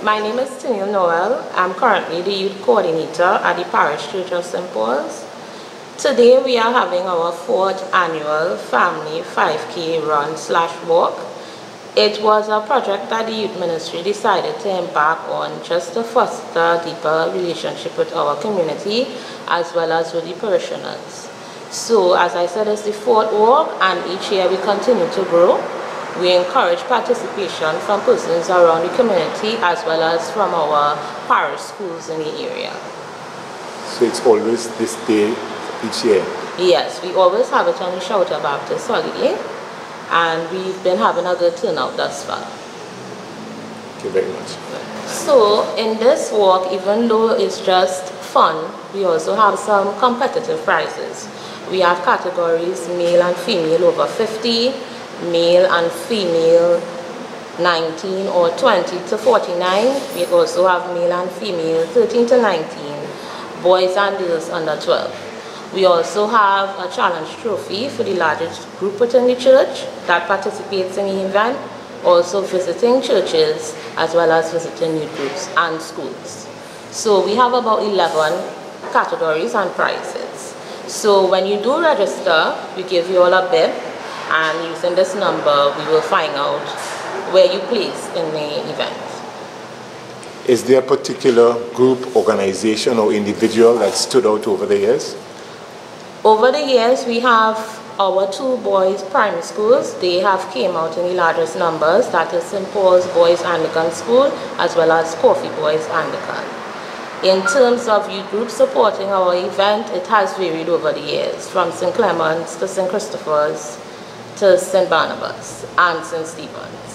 My name is Tennille Noel. I'm currently the youth coordinator at the Parish Church of St. Paul's. Today we are having our 4th annual Family 5K Run/Walk. It was a project that the youth ministry decided to embark on just to foster deeper relationship with our community as well as with the parishioners. So as I said, it's the 4th walk, and each year we continue to grow. We encourage participation from persons around the community as well as from our parish schools in the area. So it's always this day each year? Yes, we always have it on the Shouter Baptist holiday, and we've been having a good turnout thus far. Thank you very much. So in this walk, even though it's just fun, we also have some competitive prizes. We have categories male and female over 50, male and female 19 or 20 to 49. We also have male and female 13 to 19, boys and girls under 12. We also have a challenge trophy for the largest group within the church that participates in the event, also visiting churches as well as visiting youth groups and schools. So we have about 11 categories and prizes. So when you do register, we give you all a bib, and using this number, we will find out where you place in the event. Is there a particular group, organization, or individual that stood out over the years? Over the years, we have our 2 boys' primary schools. They have came out in the largest numbers. That is St. Paul's Boys Anglican School as well as Coffee Boys Anglican. In terms of youth groups supporting our event, it has varied over the years, from St. Clement's to St. Christopher's to St. Barnabas and St. Stephen's.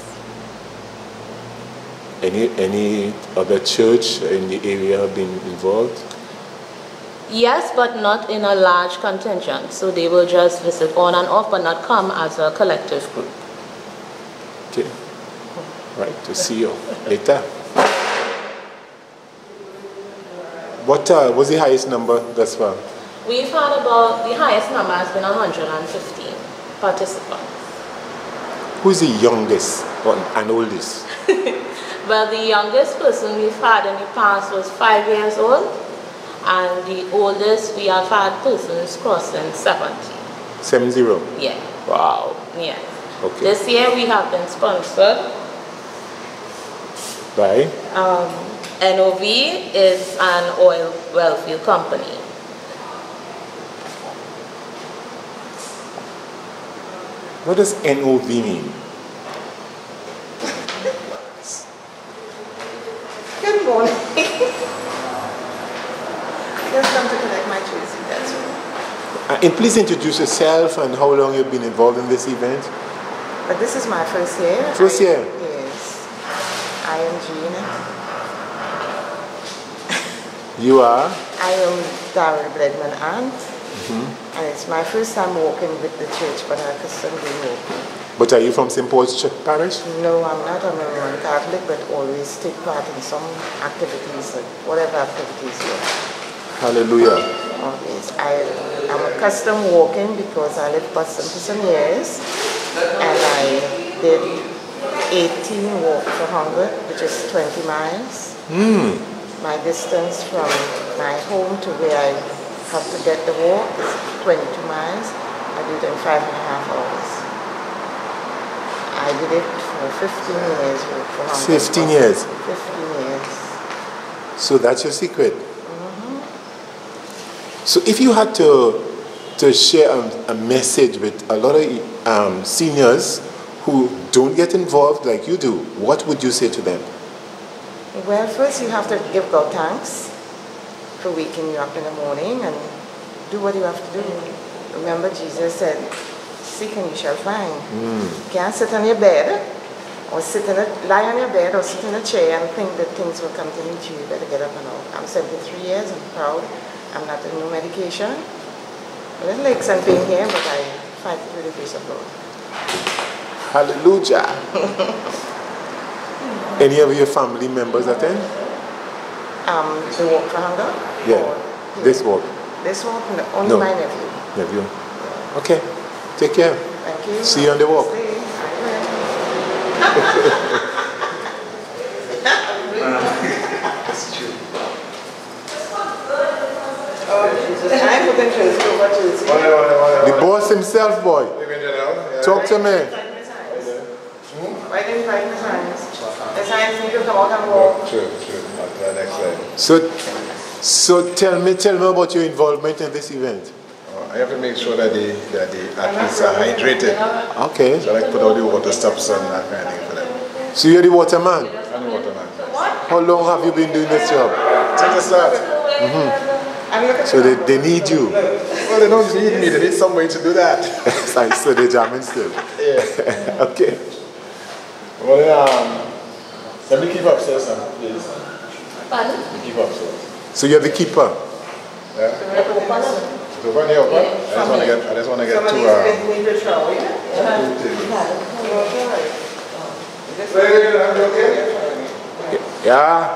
Any other church in the area been involved? Yes, but not in a large contingent. So they will just visit on and off, but not come as a collective group. Okay. Right, to see you later. What was the highest number thus far? We've had about, the highest number has been 115 participants. Who's the youngest and oldest? Well, the youngest person we've had in the past was 5 years old, and the oldest we have had persons crossing 70. 70? Yeah. Wow. Yeah. Okay. This year we have been sponsored by? NOV is an oil wellfield company. What does NOV mean? Good morning. Just come to collect my jersey, that's all. And please introduce yourself and how long you've been involved in this event. But this is my first year. First year? Yes. I am Jean. You are? I am Darrell Bledman aunt. And it's my first time walking with the church, but I accustomed to walking. But are you from St. Paul's Church Parish? No, I'm not. I'm a Roman Catholic, but always take part in some activities, whatever activities you are. Hallelujah. Always. I'm accustomed walking because I lived Boston for some years, and I did 18 walk for hunger, which is 20 miles. My distance from my home to where I have to get the walk is 22 miles. I do it in 5.5 hours. I did it for 15 years. For 15 years? 15 years. So that's your secret? So if you had to share a message with a lot of seniors who don't get involved like you do, what would you say to them? Well, first you have to give God thanks for waking you up in the morning and do what you have to do. Remember, Jesus said, seek and you shall find. You can't sit on your bed or lie on your bed or sit in a chair and think that things will come to meet you. You better get up and out. I'm 73 years, I'm proud. I'm not on no medication. A little aches and pain here, but I fight it with the grace of God. Hallelujah. Any of your family members attend? The walk for hunger? Yeah. This walk? This walk? No, only my nephew. Nephew. Okay. Take care. Thank you. See you on the walk. See you. I'm putting Jersey over Jersey. The boss himself, boy. Talk to me. Why didn't invite the science? The science need to come out and walk. True. Next slide. So tell me about your involvement in this event. I have to make sure that the athletes are hydrated. Okay. So I like put all the water stops and that kind of thing for them. So you're the waterman. I'm the waterman. How long have you been doing this job? Since the start. So they need you. Well, they don't need me. They need somebody to do that. So they're jamming still. Yeah. Okay. Well, let me keep upstairs now, please. Pardon? Let me keep upstairs. So you're the keeper. Yeah. It's open here, open. I just want to get Somebody to need to shower, yeah? Yeah.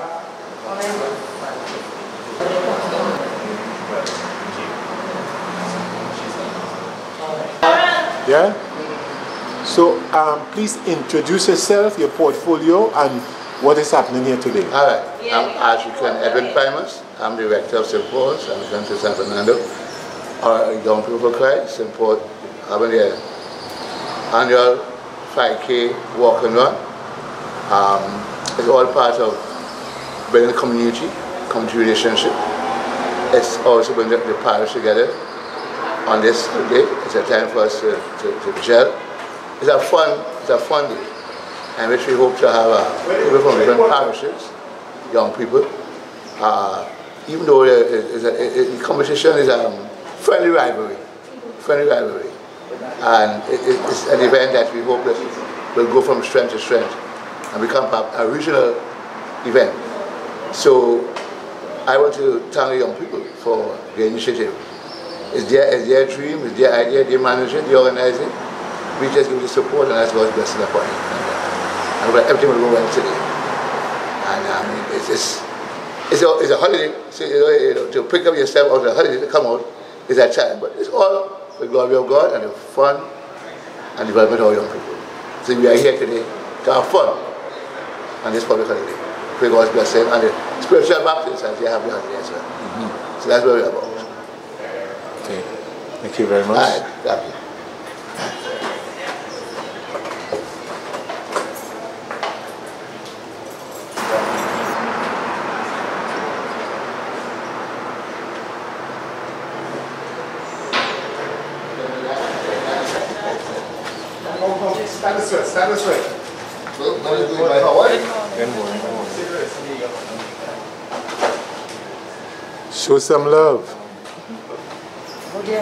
Yeah? So please introduce yourself, your portfolio, and what is happening here today. All right, I'm Archdeacon Edwin Primus. I'm the rector of St. Paul's. I'm going to San Fernando. Our Young People for Christ, St. Paul, having the annual 5K walk and run. It's all part of building a community relationship. It's also bringing the parish together on this day. It's a time for us to gel. It's a fun day, in which we hope to have people from different parishes, young people. Even though the competition is a friendly rivalry, and it's an event that we hope that will go from strength to strength and become a regional event. So I want to thank the young people for the initiative. It's their dream, it's their idea, they manage it, they organize it. We just give the support, and that's God's blessing upon it. And everything will go well today. And it's a holiday. So, to pick up yourself out of the holiday to come out is a challenge. But it's all for the glory of God and the fun and development of our young people. So we are here today to have fun on this public holiday. Pray God's blessing and the spiritual baptism as they have the holiday as well. So that's what we're about. Okay. Thank you very much. All right, thank you. Stand this way. Show some love. Go there,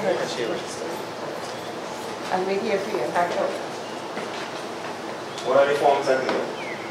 I'll wait here for you. What are the forms that you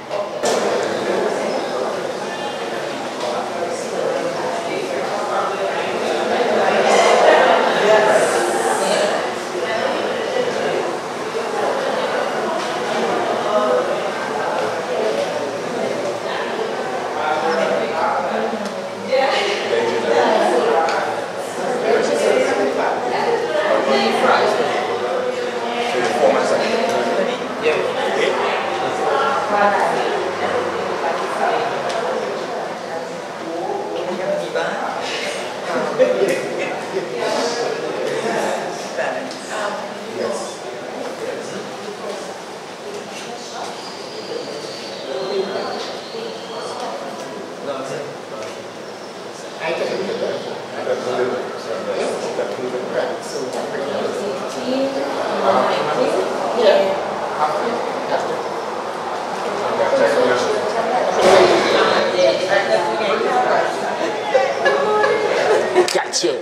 Gotcha.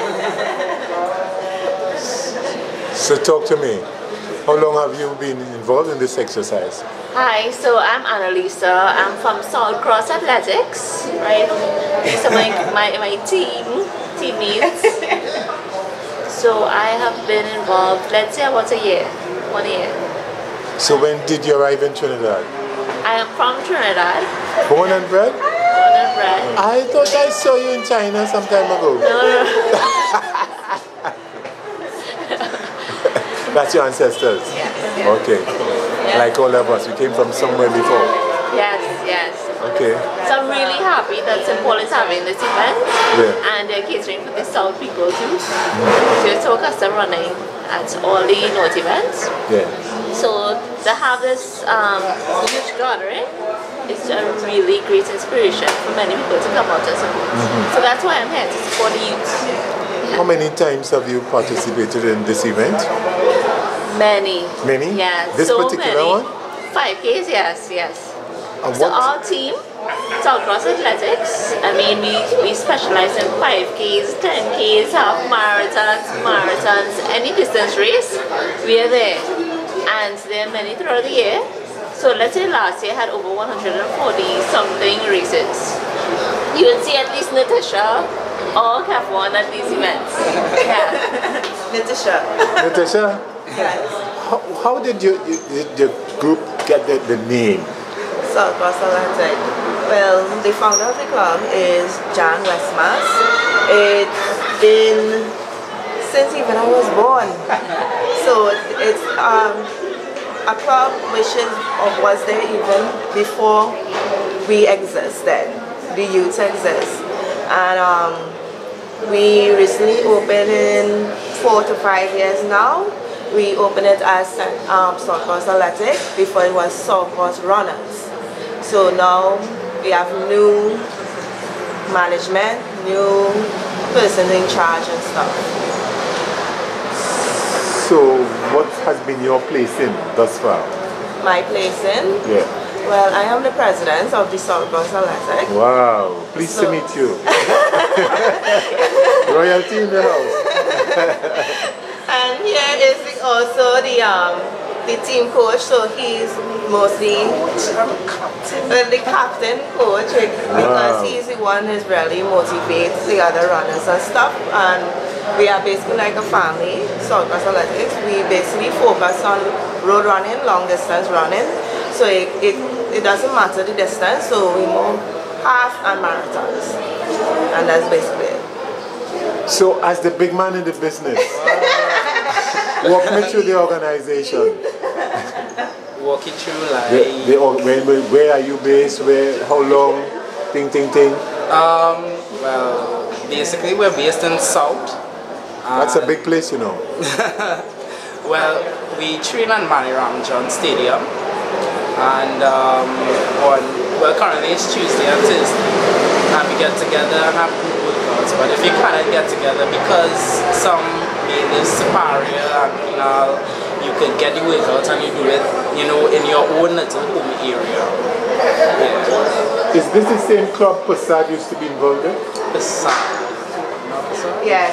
So talk to me. How long have you been involved in this exercise? Hi, so I'm Annalisa. I'm from South Cross Athletics, right? These are my teammates. So I have been involved, let's say about 1 year. So when did you arrive in Trinidad? I am from Trinidad. Born and bred? Born and bred. I thought I saw you in China some time ago. No. That's your ancestors? Yes. Okay. Yeah. Like all of us, we came from somewhere before. Yes. Okay. So I'm really happy that St. Paul is having this event, Yeah. and they're catering for the South people too. So it's so custom running at all the North events. Yeah. So to have this youth gathering is a really great inspiration for many people to come out and support. So that's why I'm here, to support the youth. How many times have you participated in this event? Many. Many? Yes. This so particular many. one? 5Ks, yes, yes. And So what? our team, South Cross Athletics, I mean, we specialize in 5Ks, 10Ks, half marathons, any distance race, we are there. And there are many throughout the year. So let's say last year had over 140 something races. You will see at least Natasha or Kafwan at these events. Yeah. Natasha. Natasha, Yes. how did your group get the name? South Cross Athletic. Well, the founder of the club is John Westmas. It's been since even I was born. So it's a club which was there even before we existed. The youth exist. And we recently opened in 4 to 5 years now. We opened it as South Cross Athletic. Before it was South Cross Runners. So now we have new management, new person in charge and stuff. So what has been your place in thus far? My place in? Yeah. Well, I am the president of the South Cross Athletic. Wow. Pleased to meet you. Royalty in the house. And here is also the team coach, so he's mostly the captain coach because he's the one who's really motivates the other runners and stuff. And we are basically like a family, South Cross Athletics. We basically focus on road running, long distance running. So it doesn't matter the distance, so we move half and marathons. And that's basically it. So as the big man in the business, walk me through the organization. Walk it through like... Where are you based? How long? Ting. Well, basically we're based in South. That's a big place, you know. Well, we train at Maniram John Stadium. And currently it's Tuesday and Thursday. And we get together and have group workouts. But if you cannot get together because some is superior and you could get the workout and you do it, in your own little home area. Yeah. Is this the same club Passad used to be involved in? Passad. Yes.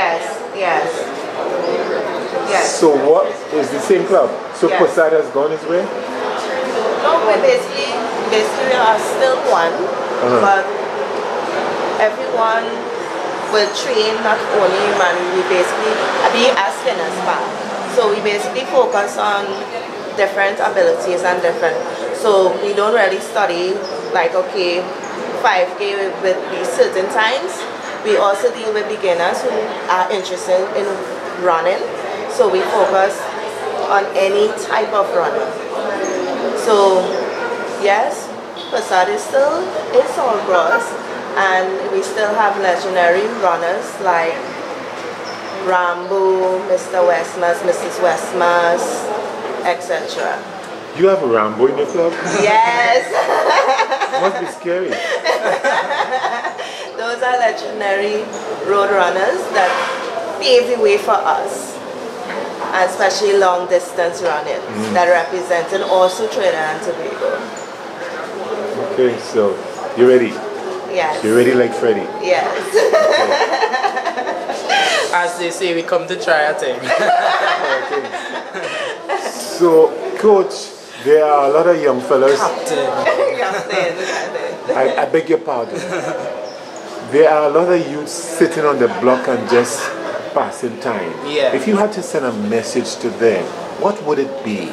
So what is the same club? So Yes. Passad has gone his way? No, we basically we are still one, but everyone will train not only running, we basically be as fitness back. So we basically focus on different abilities and different. So we don't really study like, okay, 5K with these certain times. We also deal with beginners who are interested in running. So we focus on any type of running. So yes, Passad is still in South Cross, and we still have legendary runners like Rambo, Mr. Westmas, Mrs. Westmas, etc. You have a Rambo in your club? Yes. Must be scary. Those are legendary road runners that pave the way for us, and especially long distance running that represented also Trinidad and Tobago. Okay, so you ready? Yes. You ready like Freddy? Yes. As they say, we come to try a thing. So, Coach, there are a lot of young fellas. I beg your pardon. There are a lot of youths sitting on the block and just passing time. Yeah. If you had to send a message to them, what would it be?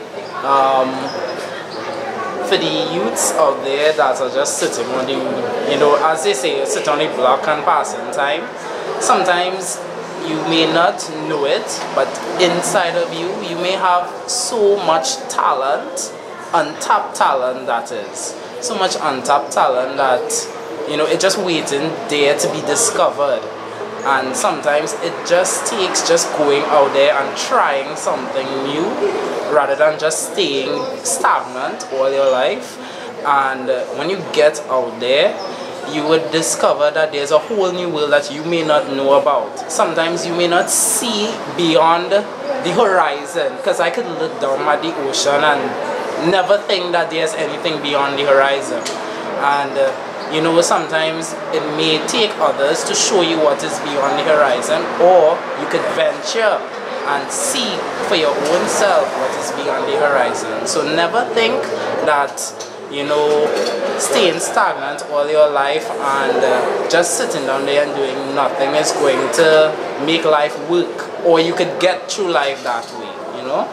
For the youths out there that are just sitting on the, as they say, sit on the block and passing time, sometimes you may not know it, but inside of you, you may have so much talent, untapped talent that is. so much untapped talent that, you know, it just waiting there to be discovered. And sometimes it just takes just going out there and trying something new rather than just staying stagnant all your life. And when you get out there, you would discover that there's a whole new world that you may not know about. Sometimes you may not see beyond the horizon, because I could look down at the ocean and never think that there's anything beyond the horizon. And you know, sometimes it may take others to show you what is beyond the horizon, or you could venture and see for your own self what is beyond the horizon. So never think that, you know, staying stagnant all your life and just sitting down there and doing nothing is going to make life work, or you could get through life that way, you know.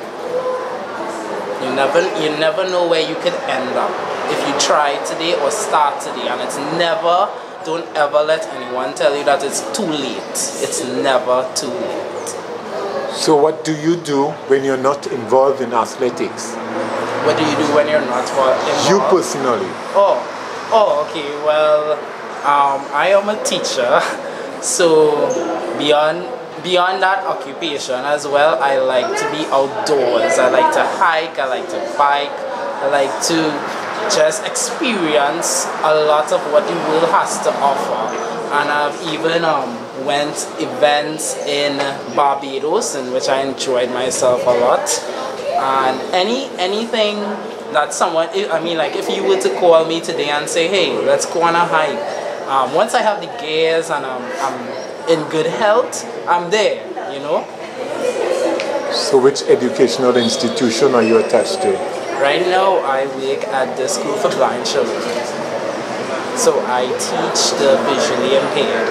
You never know where you could end up if you try today or start today. And it's never, don't ever let anyone tell you that it's too late. It's never too late. So what do you do when you're not involved in athletics? What do you do when you're not involved? You personally. Oh, okay. Well, I am a teacher, so beyond that occupation as well, I like to be outdoors. I like to hike, I like to bike, I like to just experience a lot of what the world has to offer. And I've even went events in Barbados, in which I enjoyed myself a lot. And anything that someone, I mean, like if you were to call me today and say, hey, let's go on a hike, once I have the gears and I'm in good health, I'm there, you know. So which educational institution are you attached to? Right now I work at the School for Blind Children. So I teach the visually impaired.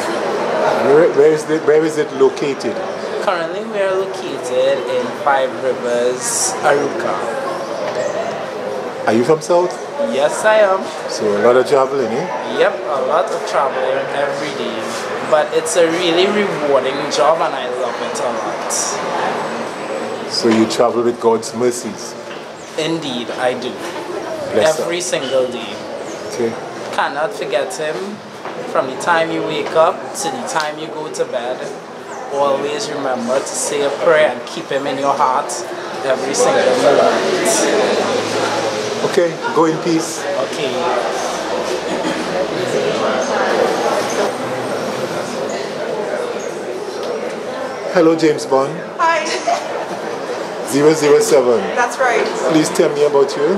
Where is it located? Currently we are located in Five Rivers, Arouca. Are you from South? Yes, I am. So a lot of traveling, eh? Yep, a lot of traveling every day. But it's a really rewarding job and I love it a lot. So you travel with God's mercies? Indeed, I do. Bless every single day. Okay. Cannot forget Him from the time you wake up to the time you go to bed. Always remember to say a prayer and keep Him in your heart every single moment. Okay, go in peace. Okay. Hello, James Bond. Hi. 007. That's right. Please tell me about you.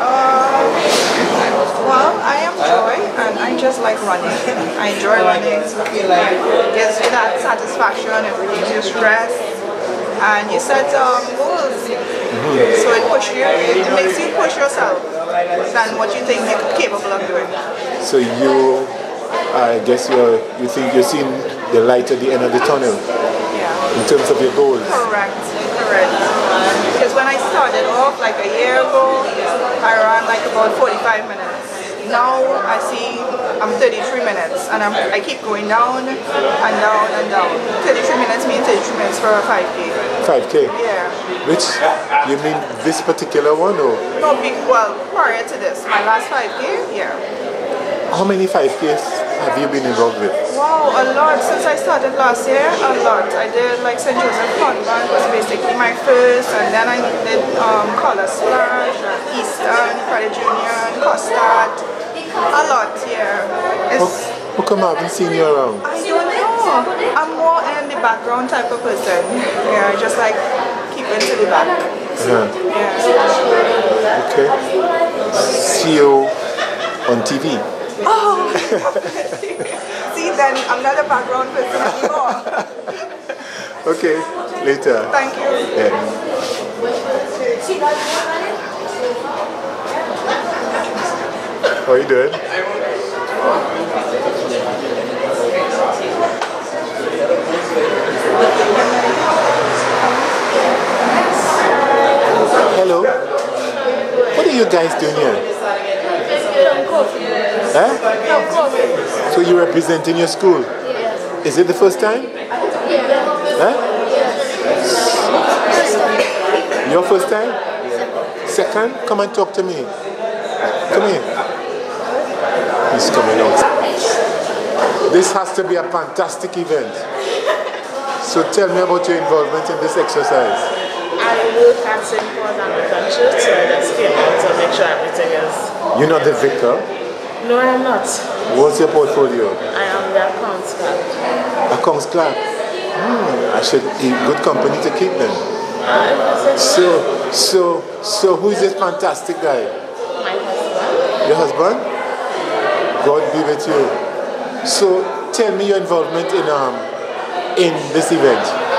Well, I am Joy, and I just like running. I enjoy running. It gives you that satisfaction, it relieves your stress, and you set goals. So it makes you push yourself than what you think you're capable of doing. So you, I guess you think you're seeing the light at the end of the tunnel. Yeah. In terms of your goals. Correct. Because when I started off like a year ago, I ran like about 45 minutes. Now I see I'm 33 minutes and I keep going down and down and down. 33 minutes means 33 minutes for a 5K. 5K? Yeah. Which, you mean this particular one or? No, well, prior to this, my last 5K, yeah. How many 5Ks have you been involved with? Wow, a lot. Since I started last year, a lot. I did like St. Joseph Convent was basically my first, and then I did Color Splash, Eastern, Credit Union, Costard. A lot, yeah. How come I haven't seen you around? I don't know. I'm more in the background type of person. Yeah, I just like keeping to the back. Yeah. Okay. See you on TV. Oh, see, then I'm not a background person anymore. Okay, later. Thank you. Yeah. How are you doing? Hello. What are you guys doing here? Huh? So you're representing your school? Yes. Is it the first time? Yes. Huh? Your first time? Second? Come and talk to me. Come here. He's coming out. This has to be a fantastic event. So tell me about your involvement in this exercise. I work at St. Paul's Anglican Church, so I just came out to make sure everything is... You're not the vicar? No, I am not. What's your portfolio? I am the accounts clerk. Accounts clerk? I should be good company to keep them. So who is this fantastic guy? My husband. Your husband? God be with you. So tell me your involvement in this event.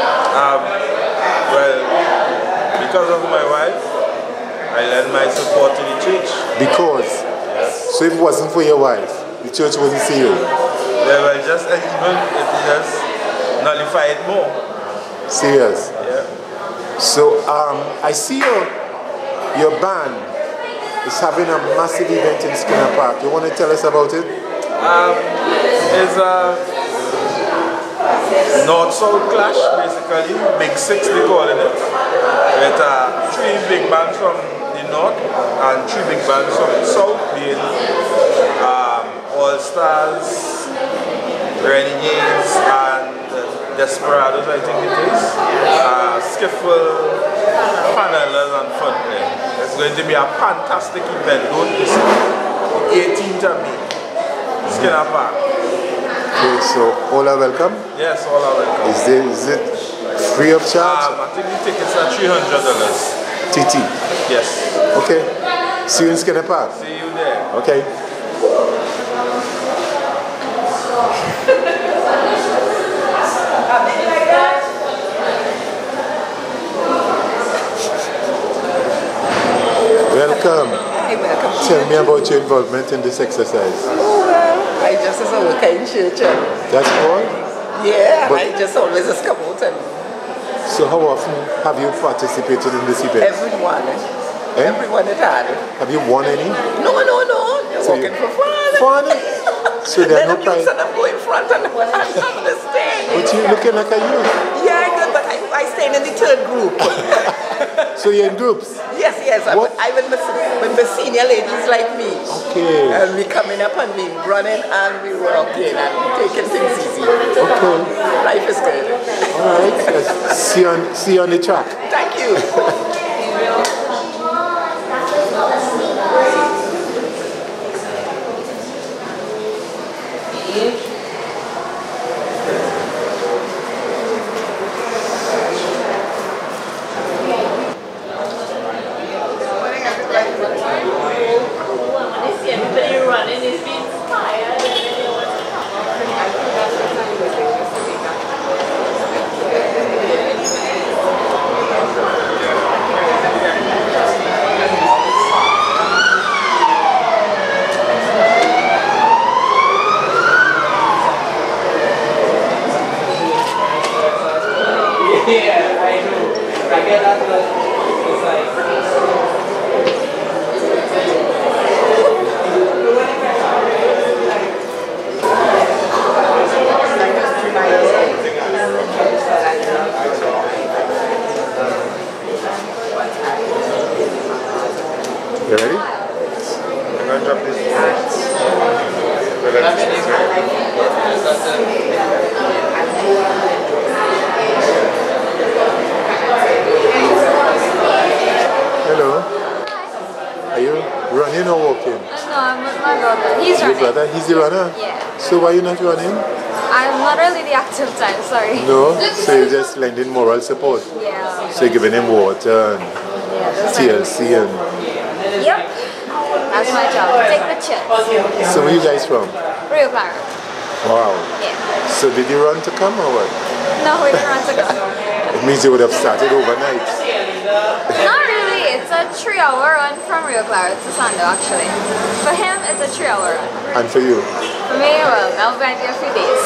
Well, because of my wife, I lend my support to the church. Because? Yes. So if it wasn't for your wife, the church wouldn't see you? Well, just even if it just nullify it more. Serious? Yeah. So I see your band is having a massive event in Skinner Park. You want to tell us about it? It's a North-South clash, basically. Big Six, they calling it. With 3 big bands from the North and 3 big bands from the South, being All Stars, Renegades, and Desperados, I think it is. Skiffle, Panellas, and Fun Play. It's going to be a fantastic event. Don't miss it. The 18th of May, Skinner Park. Okay, so all are welcome? Yes, all are welcome. Is it free of charge? I think the tickets are $300. TT? Yes. Okay. See you in Skinner Park? See you there. Okay. Welcome. Hey, welcome. Tell me about your involvement in this exercise. Oh, well, I just as a worker in church. That's all? Yeah, But- I just always just come out and So how often have you participated in this event? everyone, Eh? everyone at all. Have you won any? No, you're So working for fun. Fun? So there are Then no the prize. youths and I'm going front and on the stage. But you're looking like a youth. Yeah, good, but I stay in the third group. So you're in groups? Yes, I'm with the senior ladies like me. Okay. And we coming up and we running and we walking and taking things easy. Okay. Life is good. All right. Yes. See you on the track. Thank you. Everybody running is being inspired and they know what's Yeah, I know. I get that it's like You ready? I'm going to drop this. Hello. Are you running or walking? No, I'm with my brother. He's Your running. brother? He's the runner? Yeah. So why are you not running? I'm not really the active type, sorry. No? So you're just lending moral support? Yeah. So you're giving him water and TLC and... Yep. That's my job. Take the chips. So where you guys from? Rio Claro. Wow. Yeah. So did you run to come or what? No, we didn't run to go. It means you would have started overnight. Not really. It's a 3-hour run from Rio Claro to Sando, actually. For him, it's a 3-hour run. And for you? For me, well, I'll be a few days.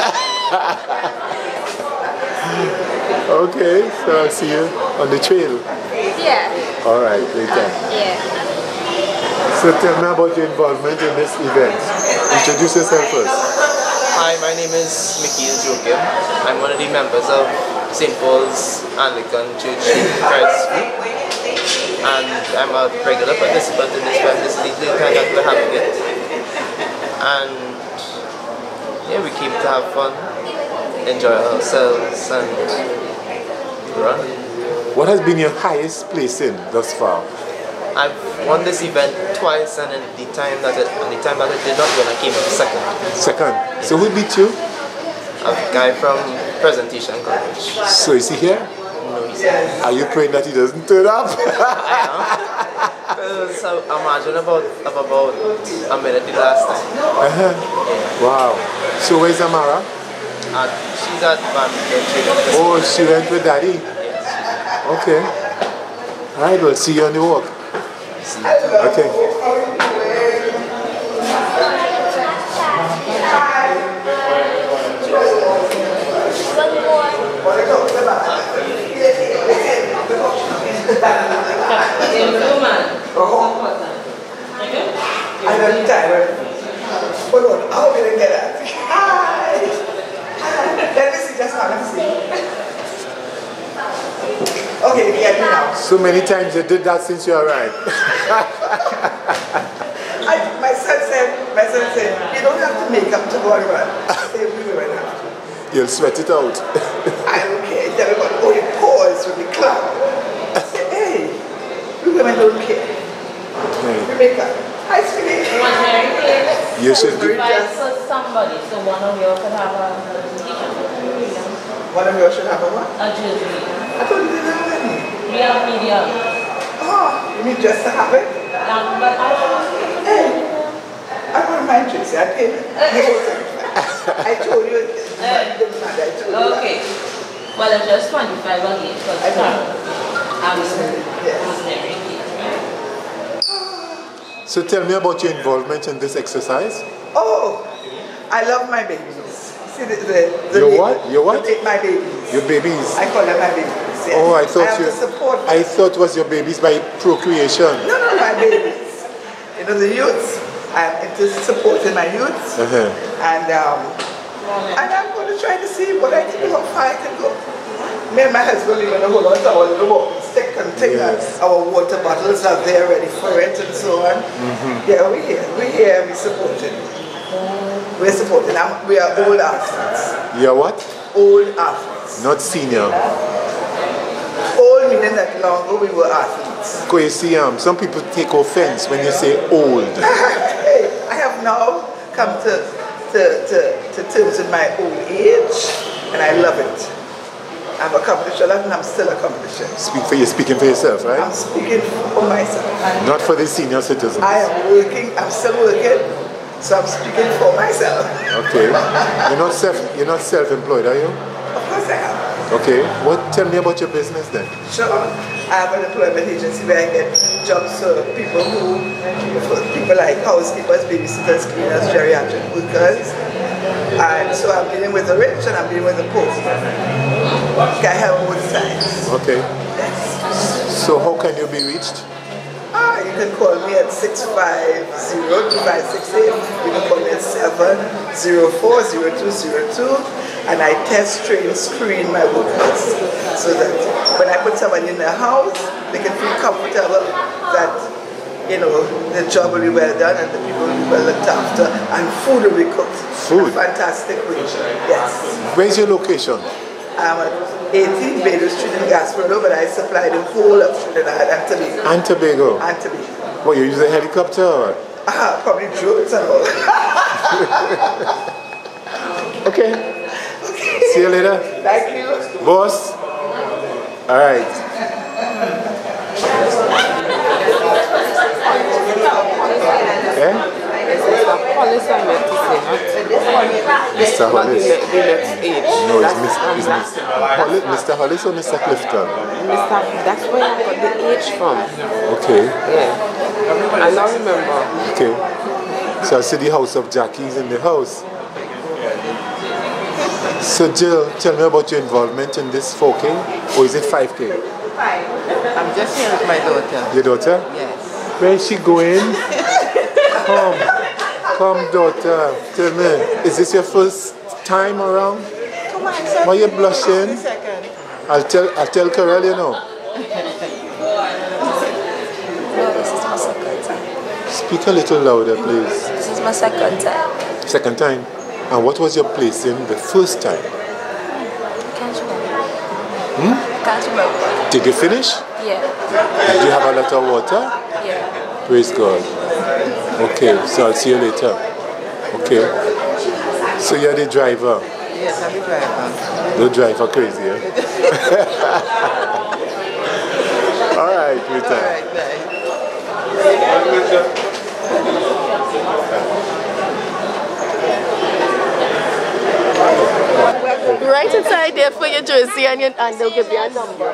Okay, so I'll see you on the trail. Yeah. All right, later. Yeah. So tell me about your involvement in this event. Introduce yourself first. Hi, my name is Mickey Joachim. I'm one of the members of St. Paul's Anglican Church Christ Group. and I'm a regular participant in this event. This is the time that we're having it. And yeah, we keep to have fun, enjoy ourselves, and run. What has been your highest placing thus far? I've won this event twice, and the time that it did not win, I came in second. Second. Yes. So who beat you? A guy from Presentation College. So is he here? No, he's here. Are you praying that he doesn't turn up? I am. So imagine about a minute the last time. Yeah. Wow. So where's Amara? She's at Van. Oh, she went with Daddy? Yes. Okay. Alright, we'll see you on the walk. Okay. I don't tired. Hold on, how did I get that? Hi! Let me see, just now, let me see. Okay, you get me now. So many times you did that since you arrived. My son said, you don't have to make up to go and run. I said, we will run after. You'll sweat it out. I don't care. Everybody, oh, you pause when you clap. I said, hey, we women don't care. We make up. Hi, sweetie. You should do somebody, so one of you could have a t-shirt. One of you should have a what? A jersey. I thought you didn't have any. We have medium. Oh, you mean just to have it? But I don't know. Hey, I don't mind Tracy. I paid it. I told you. I told you. Okay. Well, it's just 25 again because I'm Rosemary. So tell me about your involvement in this exercise. Oh, I love my babies. See the your what? Your what? My babies. Your babies. I call them my babies. Yes. Oh, I thought I thought it was your babies by procreation. No, my babies. You know the youths. I'm into supporting my youths, and I'm going to try to see what I can do, how far I can go. Me and my husband even hold on to our little walking stick and take our water bottles are there ready for it and so on. Yeah, we're here, we're supporting. We're supporting. We are old athletes. You are what? Old athletes. Not senior. Old meaning that longer we were athletes. Because you see, some people take offense when you say old. I have now come to terms with my old age, and I love it. I've accomplished a lot and I'm still accomplishing. Speaking for yourself, right? I'm speaking for myself. Not for the senior citizens. I am working, I'm still working, so I'm speaking for myself. Okay. You're not self-employed, are you? Of course I am. Okay. Tell me about your business then. Sure. I have an employment agency where I get jobs for people like housekeepers, babysitters, cleaners, geriatric workers. And so I'm dealing with the rich and I'm dealing with the poor. I have both sides. Okay. Yes. So how can you be reached? You can call me at 650-2568. You can call me at 704-0202. And I test, train, screen my workers so that when I put somebody in the house, they can feel comfortable that the job will be well done and the people will be well looked after and food will be cooked. Food? In a fantastic way. Yes. Where's your location? I'm at 18 Beirut Street in Gasparilla, but I supply the whole of Trinidad and Tobago. And Tobago? And Tobago. What, you use a helicopter or? Probably drones and all. Okay. See you later. Thank you. Boss? All right. Hollis I meant to say, not Mr. Hollis. The next age. No, it's Mr. Hollis or Mr. Clifton? That's where I got the age from. Okay. Yeah. I now remember. Okay. So I see the house of Jackie's in the house. So Jill, tell me about your involvement in this 4K, or is it 5K? I'm just here with my daughter. Your daughter? Yes. Where is she going? Come daughter, tell me, is this your first time around? Come on, sir. Why are you blushing? I'll tell Carol, Speak a little louder, please. This is my second time. Second time. And what was your placing the first time? Can't remember. Can't remember. Did you finish? Yeah. Did you have a lot of water? Yeah. Praise God. Okay, so I'll see you later. Okay. So you're the driver? Yes, I'm the driver. The driver crazy, eh? All right, Rita. Right inside there for your jersey and they'll give you a number.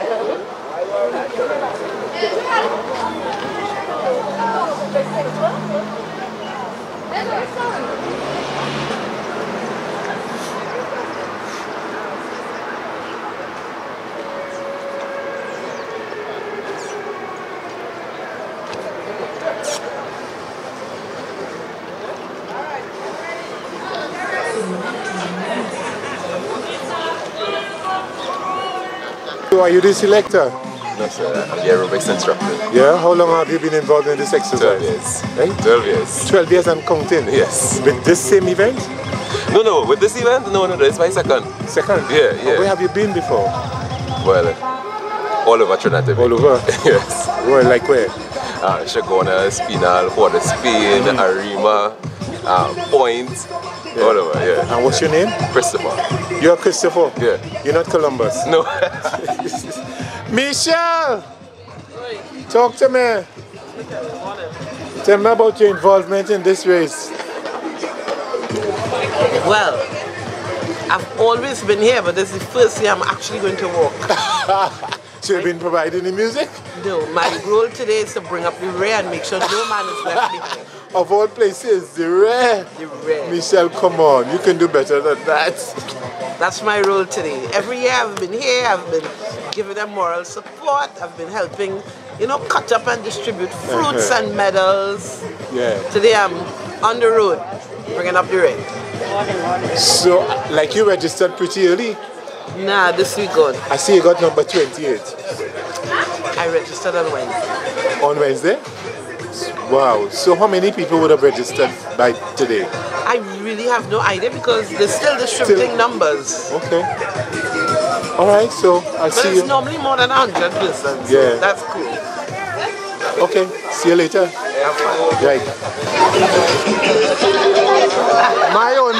So are you the selector? No, sir. I'm the aerobics instructor. Yeah? How long have you been involved in this exercise? 12 years. Right? 12 years. 12 years and counting? Yes. With this same event? No, with this event? No, it's my second. Second? Yeah. Where have you been before? Well, all over Trinidad. All over? Yes. Well, like where? Shagona, Spinal, Port of Spain, Arima, Point, all over, yeah. And what's your name? Christopher. You're Christopher? Yeah. You're not Columbus? No. Michelle! Talk to me. Tell me about your involvement in this race. Well, I've always been here, but this is the first year I'm actually going to walk. So you've been providing the music? No, my role today is to bring up the rear and make sure no man is left behind. Of all places, the rear. The rear. Michelle, come on, you can do better than that. That's my role today. Every year I've been here, I've been giving them moral support, I've been helping, cut up and distribute fruits and medals. Yeah. Today I'm on the road, bringing up the rear. So, like you registered pretty early? Nah, this week on. I see you got number 28. I registered on Wednesday. On Wednesday? Wow. So how many people would have registered by today? I really have no idea because they're still distributing numbers. Okay. All right, so I'll see you. But it's normally more than 100 persons. Yeah. So that's cool. Okay, see you later. Right. My own.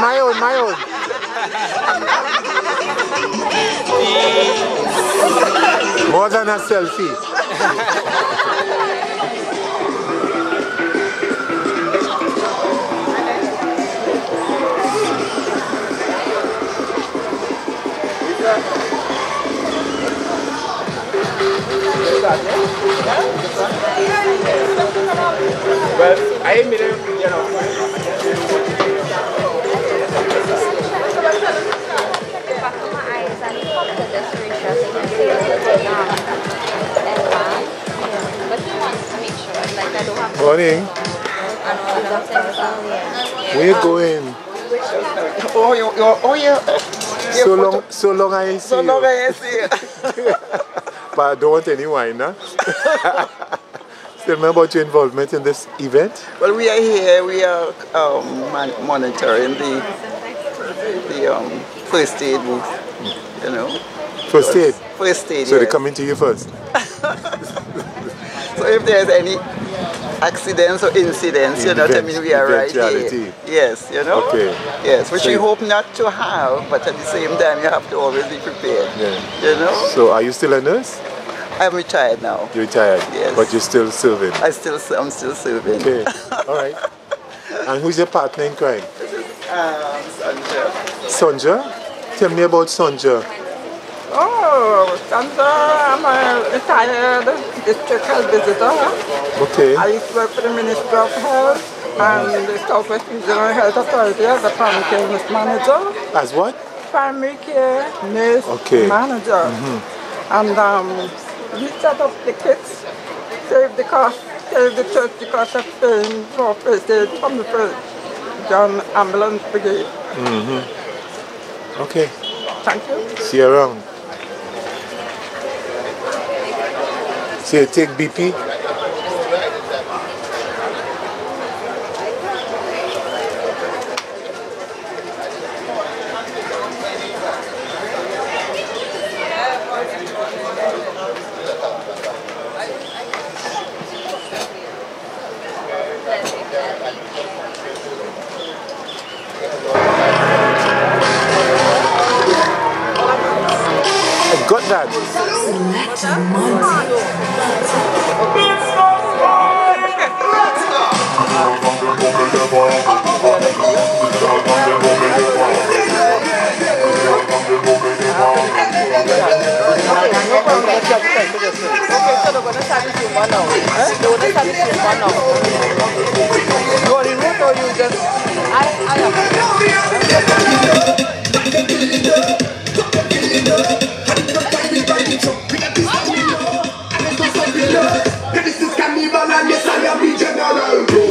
More than a selfie. Well, I made it, Morning. Where you going? So long I see So long I see you. But I don't want any wine, huh? Tell me about your involvement in this event. Well, we are here. We are monitoring the first aid booth. First aid. First aid. So they come into you first. So if there's any accidents or incidents, we are right here. Yes, Okay. Yes, which we hope not to have, but at the same time, you have to always be prepared. Yeah. So are you still a nurse? I'm retired now. You're retired? Yes. But you're still serving? I'm still serving. Okay. All right. And who's your partner in crime? Sandra. Sandra? Tell me about Sandra. Oh, Sandra, I'm a retired district health visitor. Okay. I used to work for the Ministry of Health and the Southwest Regional Health Authority as a primary care nurse manager. As what? Primary care nurse manager. And we set up the kits, save the cost, save the church the cost of paying for first aid from the First John Ambulance Brigade. Okay. Thank you. See you around. So you take BP? got that. This is Carnival and yes, I am the general.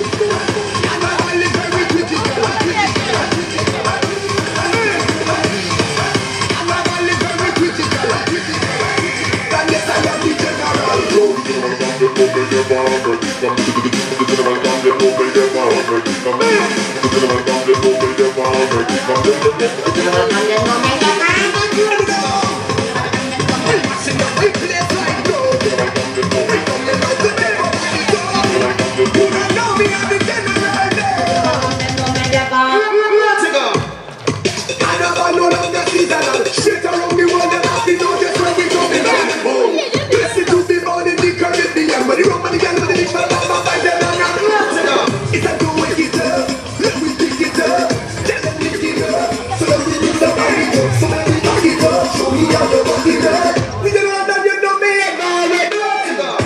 Shit around the world, and I know just where we coming back. Blessed to be born in the Caribbean, but the Roman gang with the big fella by them and it's a do it up, let me pick it up, tell them pick it up, so let me pick the body up, so let me back it up, show me how you back it up. We don't know that you know me, and all it up.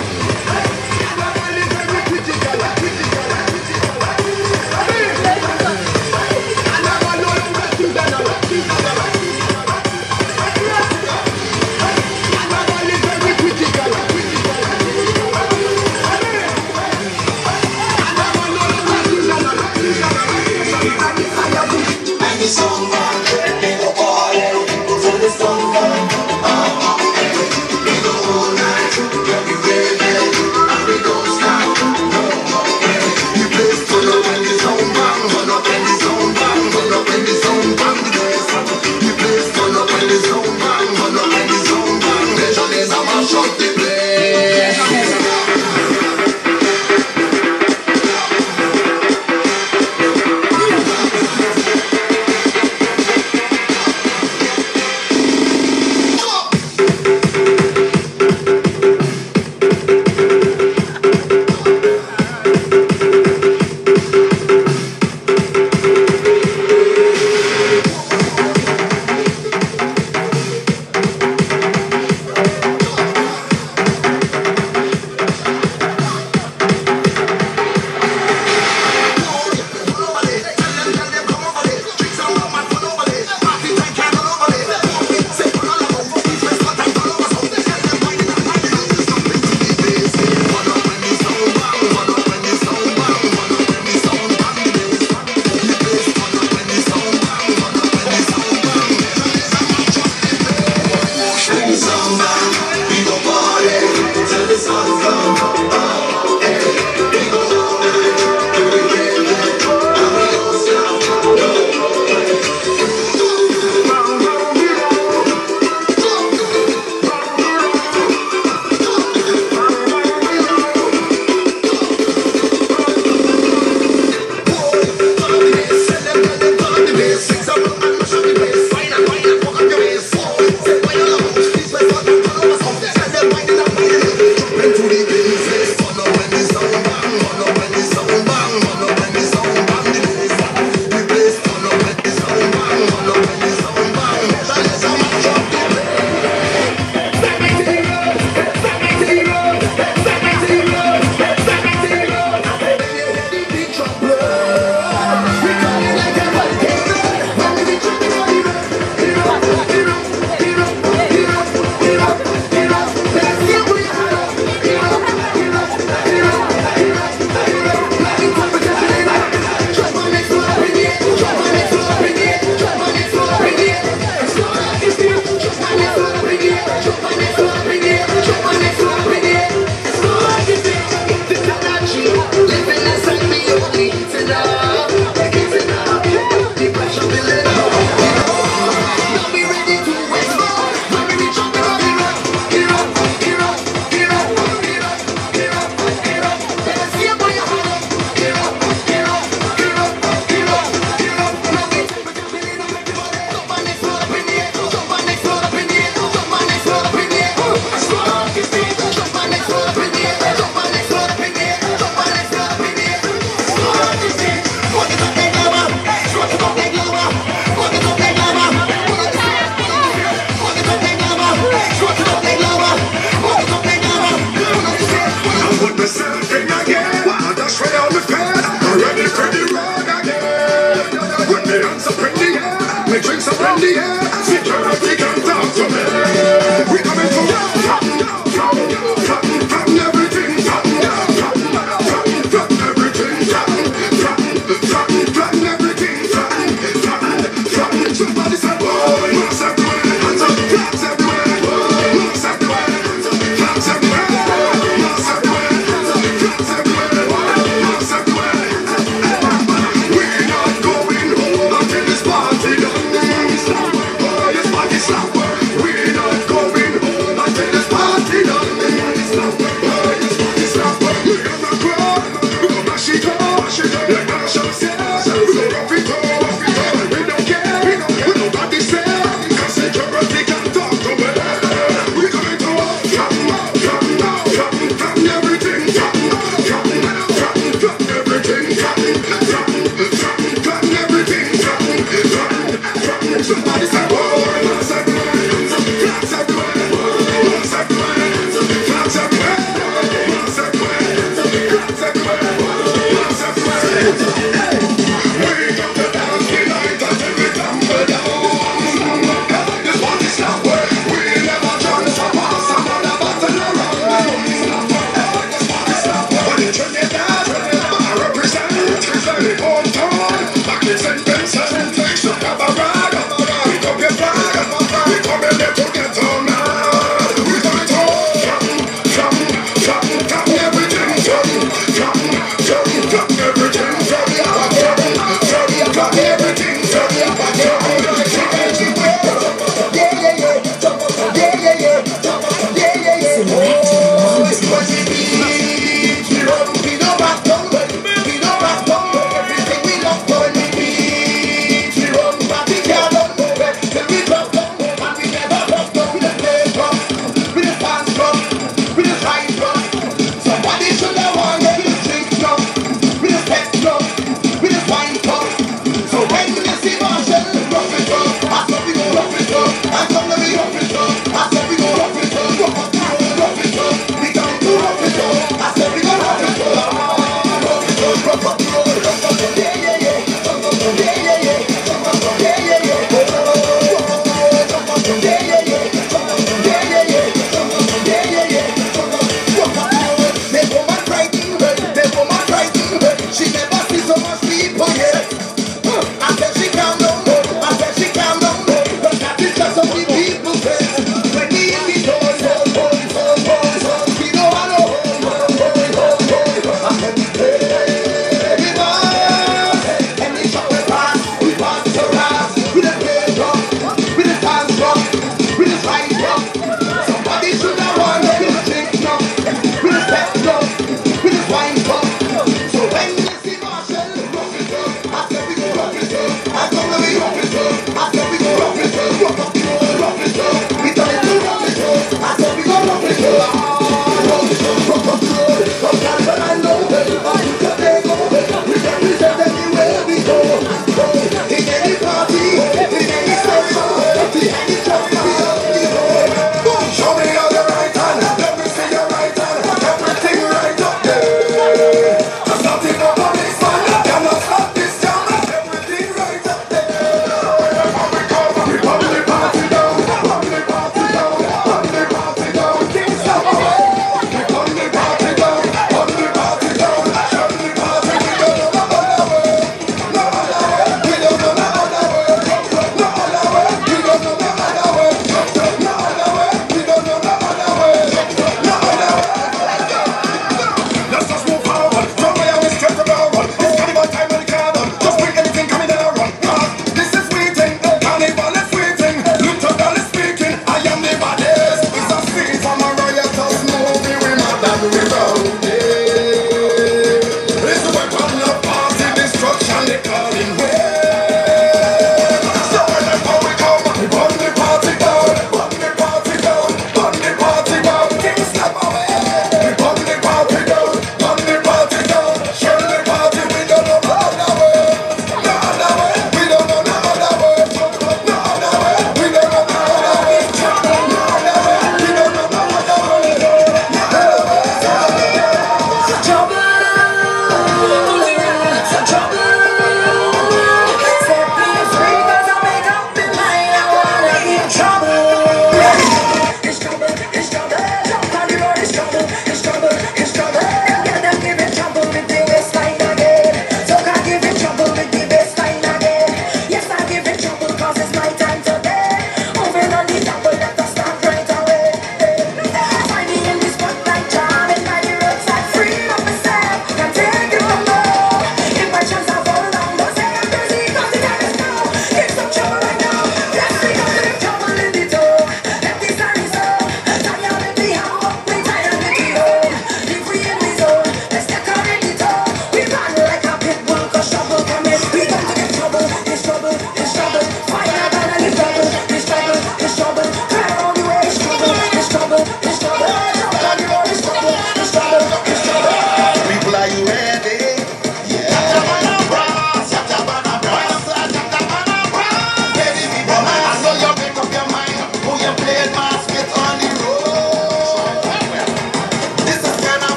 Back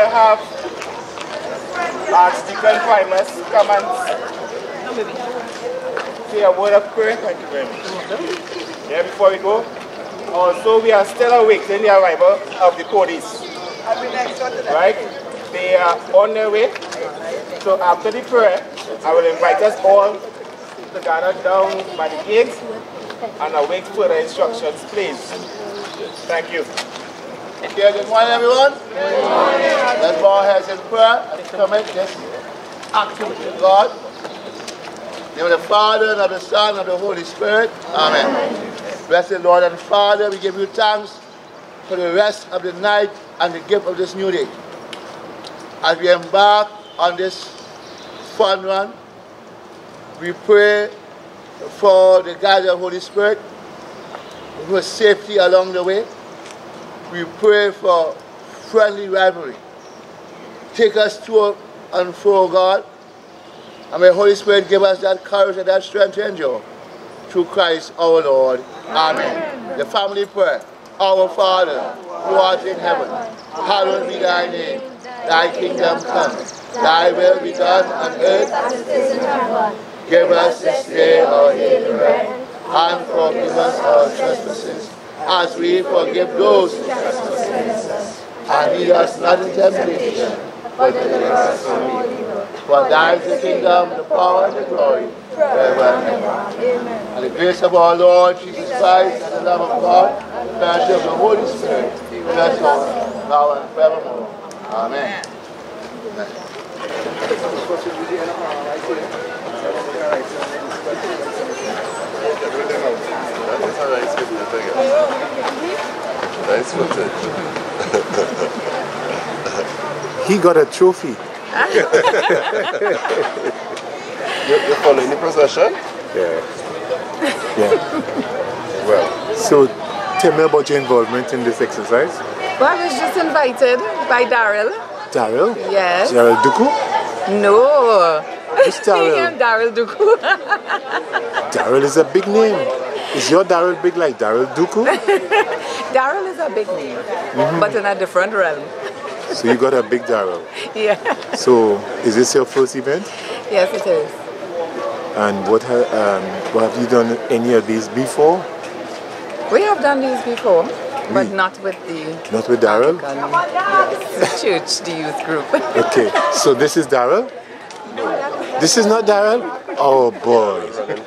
I have Archdeacon Primus come and say a word of prayer. Thank you very much. Yeah, before we go, also we are still awaiting the arrival of the police. Right? They are on their way. So after the prayer, I will invite us all to gather down by the gates and await further instructions, please. Thank you. Okay, good morning, everyone. Good morning. Let's bow our heads in prayer and commit this activity to God. In the name of the Father, and of the Son, and of the Holy Spirit. Amen. Blessed Lord and Father, we give you thanks for the rest of the night and the gift of this new day. As we embark on this fun run, we pray for the guidance of the Holy Spirit, for safety along the way. We pray for friendly rivalry. Take us to and fro, God, and may the Holy Spirit give us that courage and that strength to endure. Through Christ our Lord. Amen. The family prayer. Our Father, who art in heaven, hallowed be thy name. Thy kingdom come. Thy will be done on earth as it is in heaven. Give us this day our daily bread, and forgive us our trespasses, as we forgive those who trespass. And lead us not into temptation, but deliver us from evil. For thine is the kingdom, the power, and the glory, forever and ever. Amen. And the grace of our Lord Jesus Christ, and the love of God, and the fellowship of the Holy Spirit, be with us all, now and forevermore. Amen. Nice footage. He got a trophy. You're following the procession? Yeah. Yeah. Well, so tell me about your involvement in this exercise. Well, I was just invited by Daryl. Daryl? Yes. Daryl Duku? No. Who's Daryl? Daryl Duku. Daryl is a big name. Is your Daryl big like Daryl Duku? Daryl is a big name, but in a different realm. So you got a big Daryl. Yeah. So is this your first event? Yes, it is. And what have you done any of these before? We have done these before, but not with the... Not with Daryl? Yes, church, the youth group. Okay, so this is Daryl? This is not Daryl? Oh boy.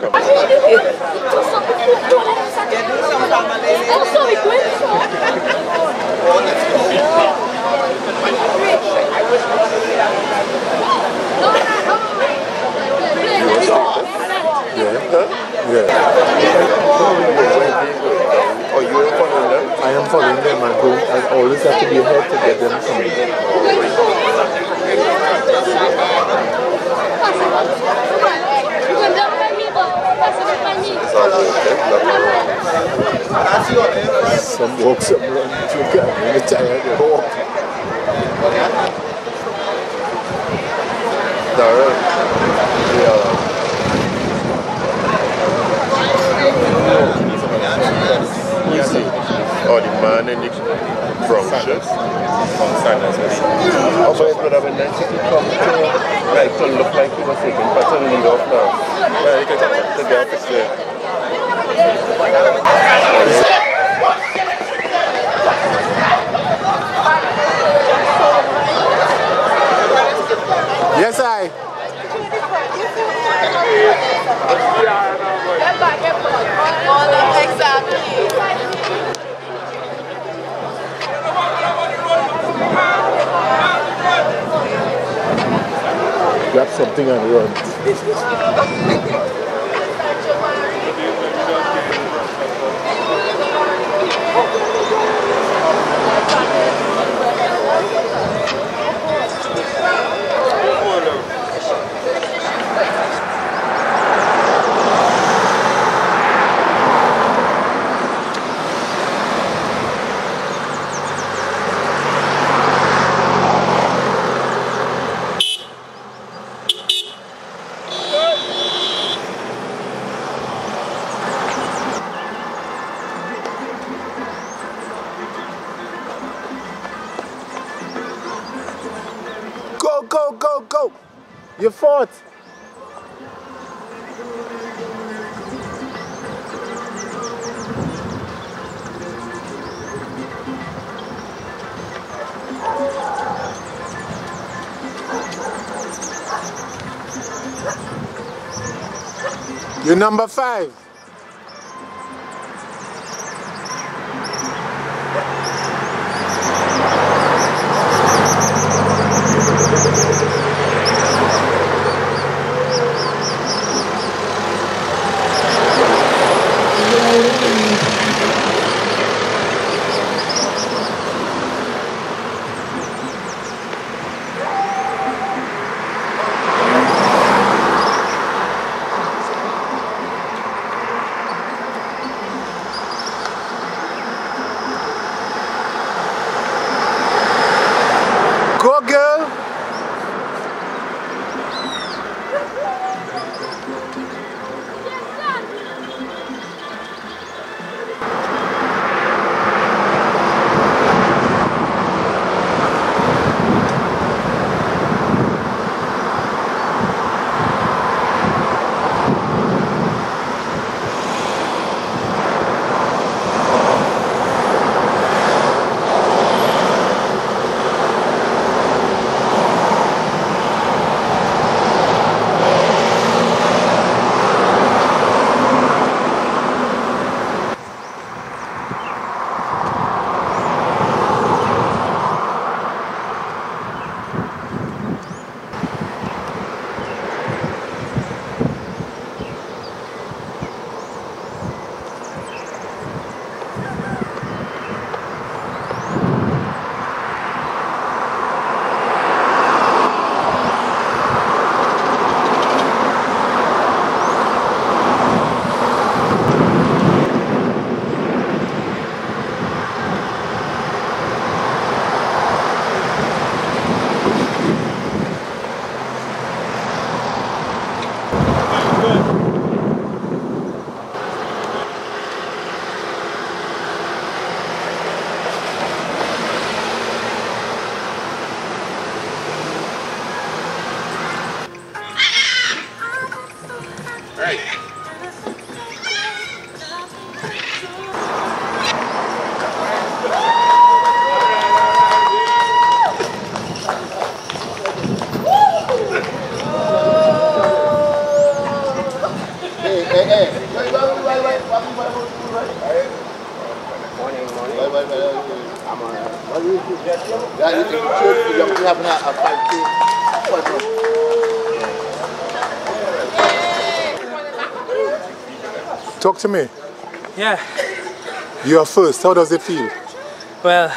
Yeah. Oh, you are following them? I am following them and I always have to be ahead to get them coming. Some walk, some run, some go. They're tired, they walk. Daryl. Yeah. Oh, the man in the brown shirt. Oh, but it would have been nice if you come to, like, to look like you were taking part and lead off now. Yeah, you can take the office there. Yes, I. Exactly. Grab something and run. You fought. You're number 5. Go, girl. Talk to me. Yeah. You are first. How does it feel? Well,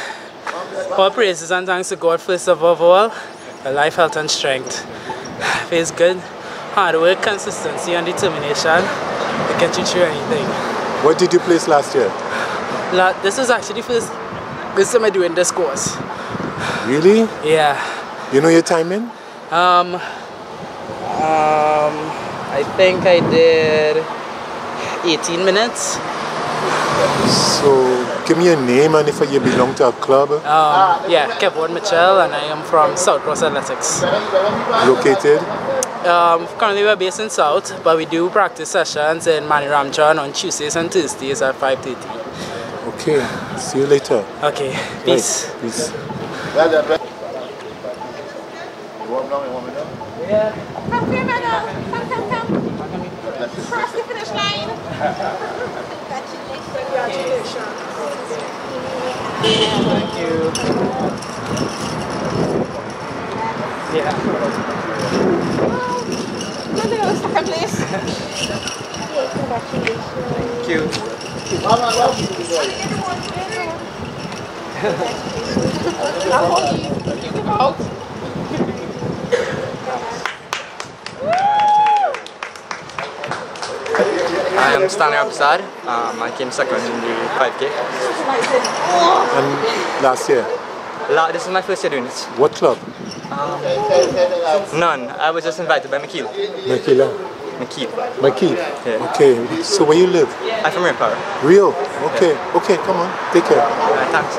all praises and thanks to God first of all. Life, health and strength. Feels good. Hard work, consistency and determination to get you through anything. What did you place last year? This is actually the first time I'm doing this course. Really? Yeah. You know your timing? I think I did 18 minutes. So, give me a name and if you belong to a club. Yeah, Kevin Mitchell, and I am from South Cross Athletics. Located? Currently we're based in South, but we do practice sessions in Mani Ramchan on Tuesdays and Thursdays at 5:30. Okay, see you later. Okay, peace. Right. Peace. Yeah. Come here, madam. Come. Cross the finish line. Congratulations. Thank you. Yeah. Second place. Thank you. I am Stanley Absar. I came second in the 5K. And last year? This is my first year doing it. What club? None. I was just invited by McKeel. McKeel. McKeel? Yeah. Okay, so where you live? I'm from Rio Power. Rio? Okay, okay, come on, take care. Thanks.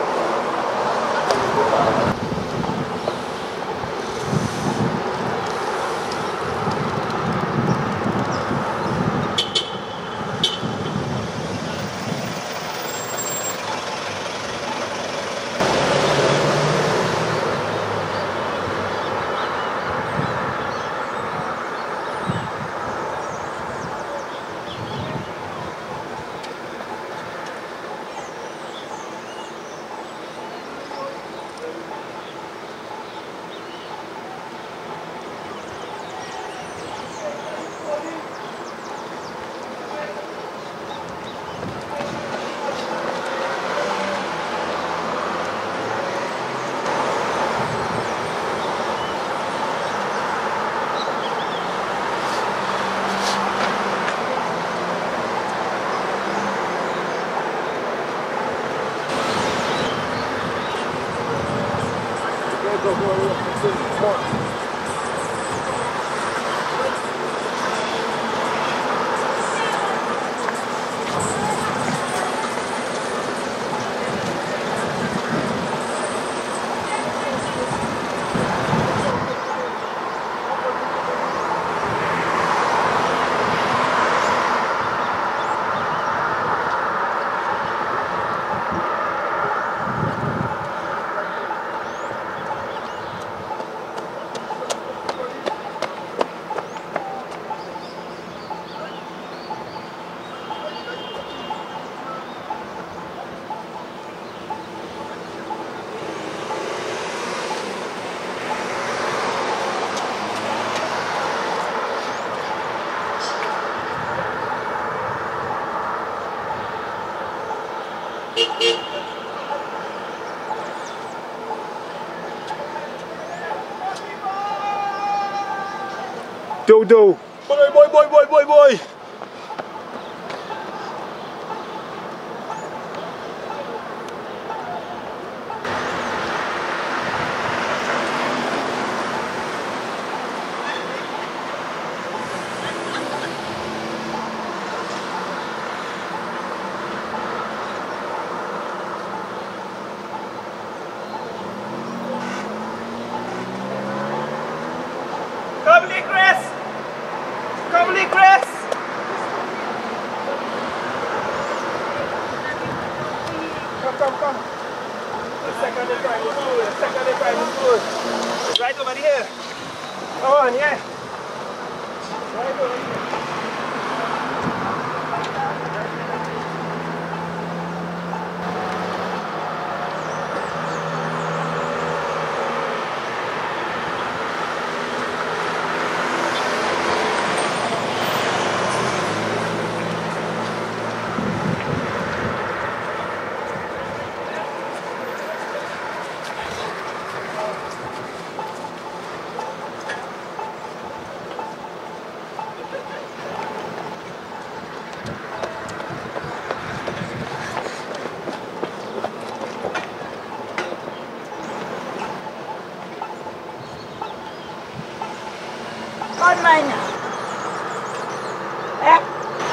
Dodo. Boy. Come. The second they try is good. It's right over here. Come on, yeah. Right over here. On mine now. Yeah.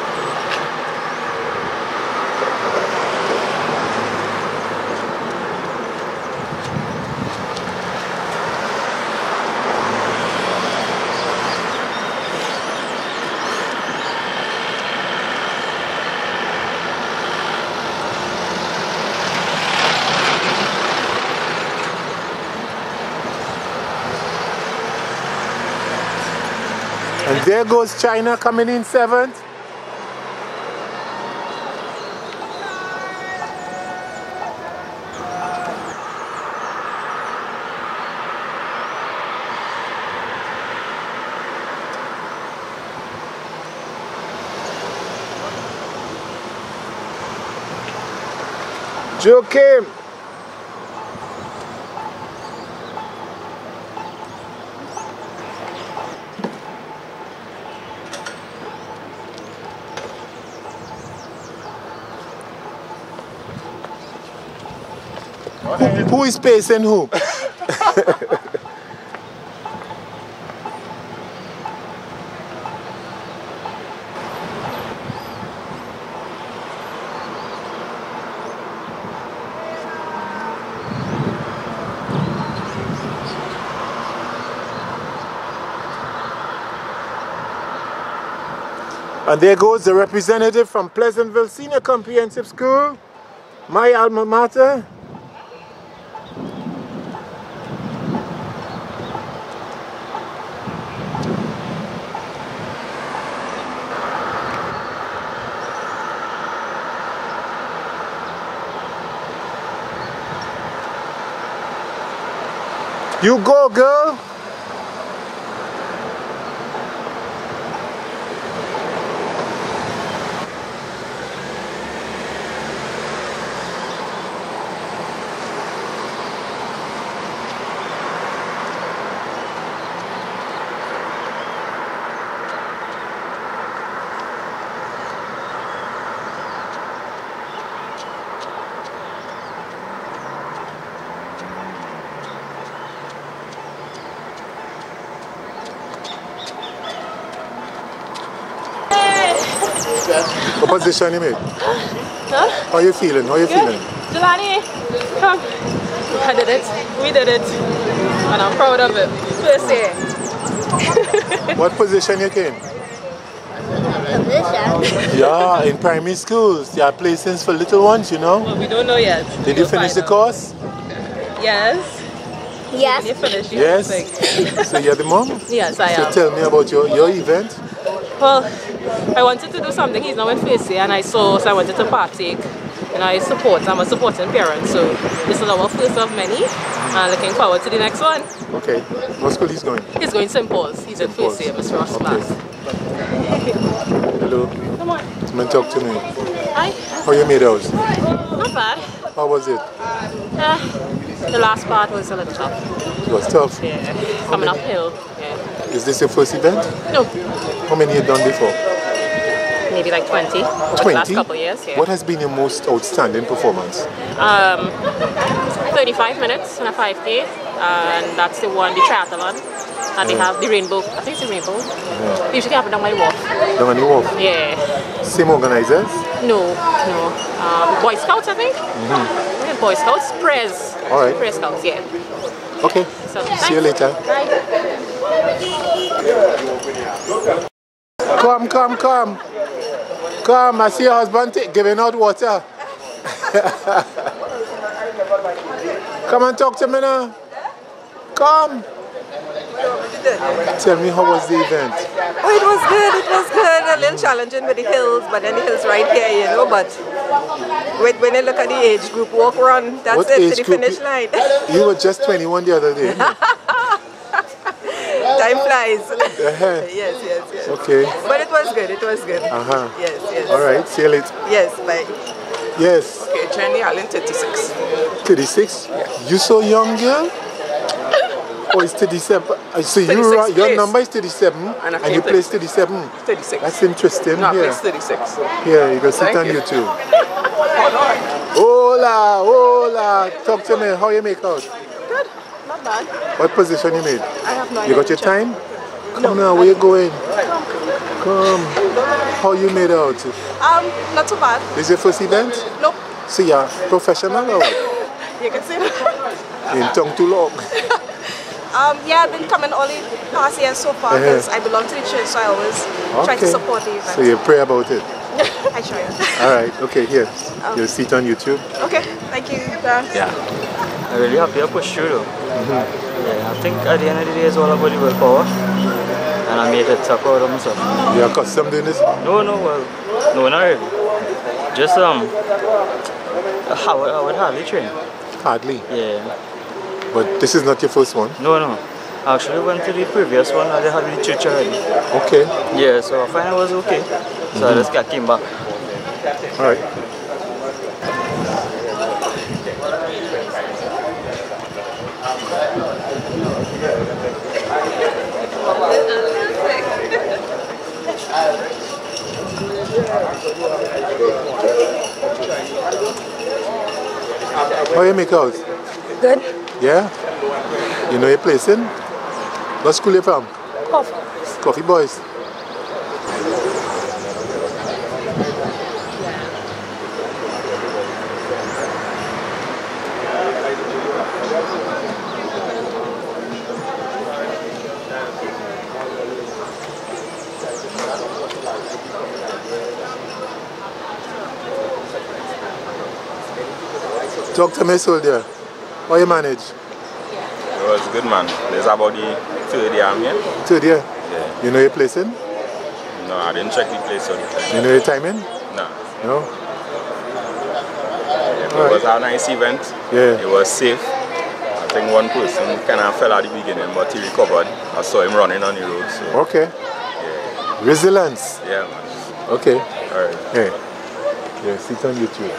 And there goes China coming in 7th. Joachim. Who is pacing who? And there goes the representative from Pleasantville Senior Comprehensive School, my alma mater. You go, girl. What position you made? Huh? How you feeling? How you feeling? Jelani, come. I did it. We did it. And I'm proud of it. First year. What position you came? Position? Yeah, in primary schools. There are placings for little ones, you know. Well, we don't know yet. Did you finish the course? Yes. Yes. You finished. Yes. So you're the mom? Yes, I am. So tell me about your event. Well, I wanted to do something. He's now in first year, and I wanted to partake. And I'm a supporting parent, so this is our first of many, and looking forward to the next one. Okay. What school he's going? He's going St. Paul's. He's in first year, Mr. Ross class. Hello. Come on. Come and talk to me. Hi. How you made out? Not bad. How was it? The last part was a little tough. It was tough? Yeah. Coming uphill. Yeah. Is this your first event? No. How many you done before? Maybe like 20 over 20? the last couple of years. Yeah. What has been your most outstanding performance? 35 minutes on a 5K, and that's the triathlon. And they have the rainbow, I think it's the rainbow. They usually have it down my wharf. Down on the wharf? Yeah. Same organizers? No. Boy Scouts, I think. Boy Scouts, Prez. All right. Prez Scouts, yeah. Okay. So, see you later. Bye. Come. Come, I see your husband giving out water. Come and talk to me now. Come. Tell me, how was the event? Oh, it was good. A little challenging with the hills, but then the hills right here, you know. But when you look at the age group walk run, that's What it age to the group? finish line. You were just 21 the other day. Time flies. Yes. Okay. But it was good. Uh-huh. Yes. All right, see you later. Yes, bye. Yes. Okay, Jenny Allen, 36. 36? Yeah. You so young, girl? Oh, it's 37. So your number is 37 and you place 37? 36. That's interesting. No, I Here. place 36. Here, you can sit on YouTube. Hola. Talk to me. How you make out? Good. Not bad. What position you made? I have no idea. You got your time? Come now, where you going? Come. How you made out? Not too bad. This is your first event? Nope. So you're professional or what? You can see that. In tongue too long. Yeah, I've been coming only past years so far because I belong to the church, so I always try to support the event. So you pray about it? I try. All right, okay, here. You'll see it on YouTube. Okay, thank you. Yeah. I'm really happy I pushed through though. Yeah, I think at the end of the day it's all about the willpower. And I made it suck out of myself. You're accustomed doing this? No, not really. Just I would hardly train. Hardly? Yeah. But this is not your first one? No. I actually went to the previous one and they had the church already. Okay. Yeah, so I found it was okay. So I just came back. Alright. How you make out? Good. Yeah? You know your place in? What school you from? Coffee Boys. Talk to me, soldier. How you manage? It was good, man. It's about the third year I'm here. Third year? Yeah. You know your place in? No, I didn't check the place all the time. You know your timing? No. No? Yeah, it was a nice event. Yeah. It was safe. I think one person kind of fell at the beginning, but he recovered. I saw him running on the road. So. Okay. Yeah. Resilience. Yeah, man. Okay. All right. Hey. Yeah, sit on YouTube.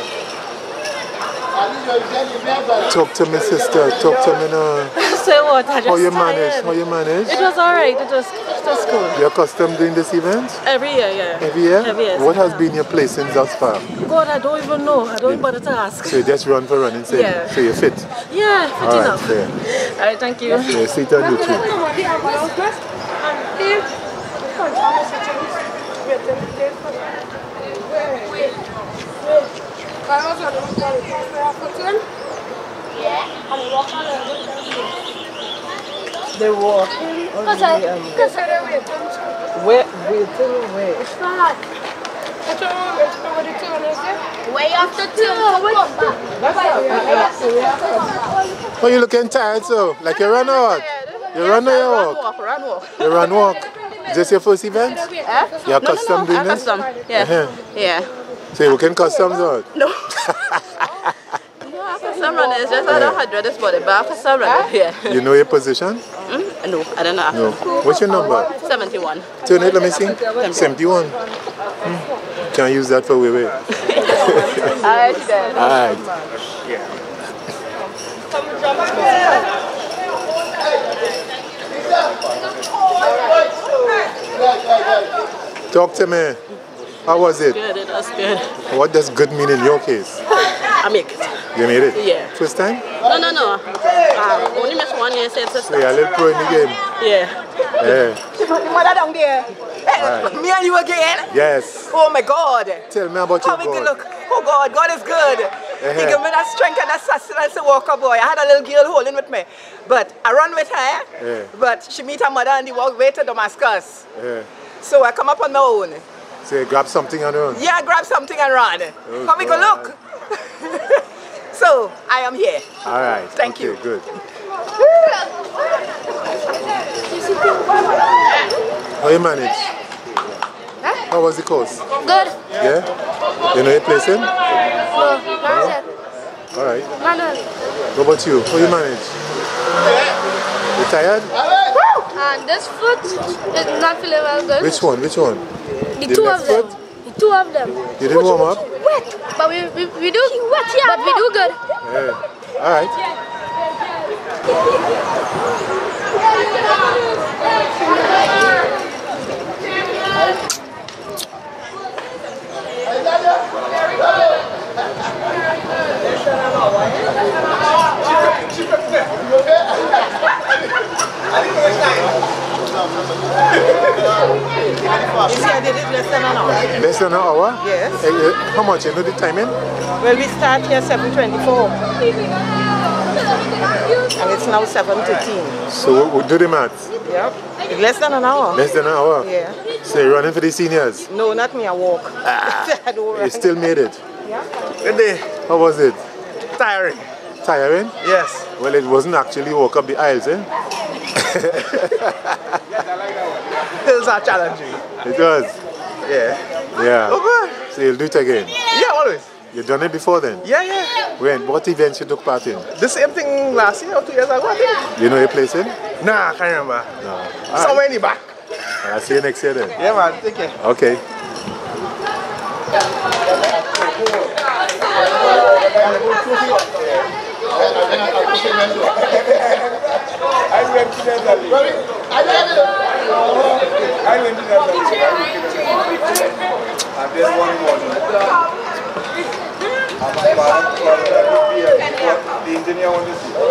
Talk to me, sister. Talk to me now. Say what? I just How you tired. manage? How you manage? It was alright. It was cool. You're accustomed doing this event? Every year, yeah. Every year? Every year. What has been your placings thus far? God, I don't even know. I don't even bother to ask. So you just run for running, so, Yeah. So you're fit? Yeah, fit All right, enough. fair. Alright, thank you. Yeah, sit on YouTube. They're walking. Where? It's not. Way after two. Oh, you looking tired, so? Like you run or what? You run or you walk? Run walk. You run walk. Is this your first event? Your custom doing this? Custom. Yeah. Yeah. So you working customs or? No. Custom running is just under 100 this body, but custom running, yeah. You know your position? No, I don't know. No. What's your number? 71. Turn it, let me see. 71. Can't use that for way. Alright, then. Alright. Talk to me. How was it? Good, it was good. What does good mean in your case? I make it. You made it? Yeah. First time? No. Only missed 1 year since the So you're a little pro in the game? Yeah. Yeah. Mother down there. Right. Me and you again? Yes. Oh my God. Tell me about your How we God. look. Oh God, God is good. He gave me that strength and that sustenance to walk a boy. I had a little girl holding with me. But I run with her. Yeah. But she meet her mother and they walk way to Damascus. Yeah. So I come up on my own. So you grab something on your own? Yeah, I grab something and run. Oh, Come we go God. look. So I am here. All right. Thank you. Good. How you manage? How was the course? Good. Yeah? You know your place in? No, not yet. All right. Manuel. What about you? How you manage? You tired? And this foot is not feeling well good. Which one? The two of them. The two of them. You didn't warm up? Wet. But we do. Wet, yeah. But we do good. Yeah. All right. You see, I did it less than an hour. Less than an hour? Yes. How much? You know the timing? Well, we start here 7:24. And it's now 7:13. So we'll do the maths. Yep. It's less than an hour. Less than an hour? Yeah. So you're running for the seniors? No, not me, I walk. I don't run. You still made it? Yeah. Good day. How was it? Tiring. Tiring? Yes. Well, it wasn't actually walk up the aisles, eh? Hills are challenging. It was? Yeah. Yeah. Oh, good. So you'll do it again? Yeah, always. You done it before then? Yeah. When? What events you took part in? The same thing last year or 2 years ago, I think. You know your place in? Nah, I can't remember. No. Somewhere in the back. I'll see you next year then. Yeah, man. Take care. Okay. The engineer wants to see.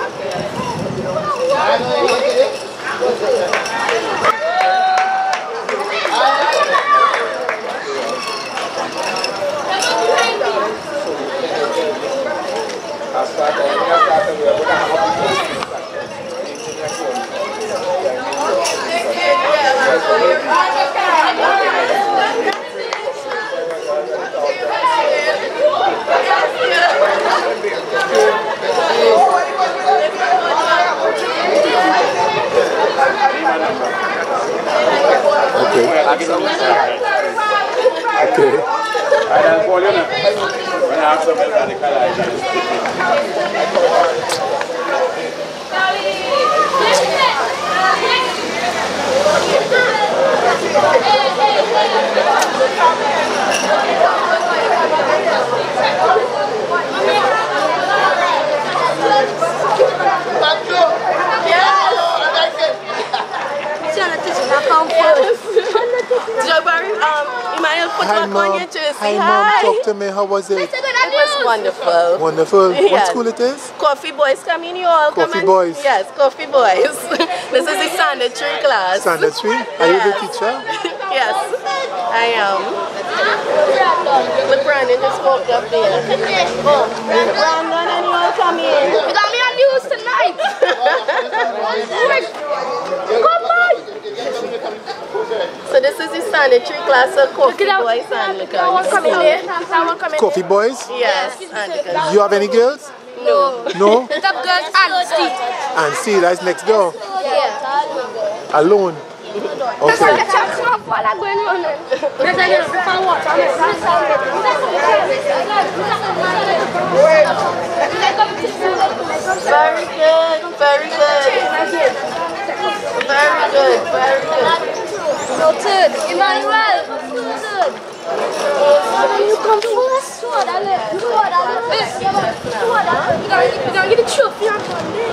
Okay. I'll call you now. When I have some radical ideas. Hi, Mom. Hi, Mom. Talk to me. How was it? It was wonderful. Wonderful. What Yes. school it is? Coffee Boys, come in, you all. Coffee come in. Boys. Yes, Coffee Boys. This is the Standard 3 class. Standard 3? Are you the teacher? Yes, I am. Look, Brandon just walked up there. Brandon, and you want to come in? You got me on news tonight. Come on. So this is the sanitary class of Coffee Boys and Coffee Boys? Yes. You have any girls? No. No? The girls and Steve. And see, that's next door. Yeah. Alone. Okay. Very good, very good. Very good, very good. Noted. Emmanuel. Noted. You come first. You gotta get the trophy on Monday.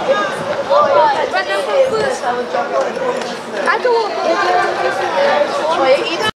Let them come first. I can walk.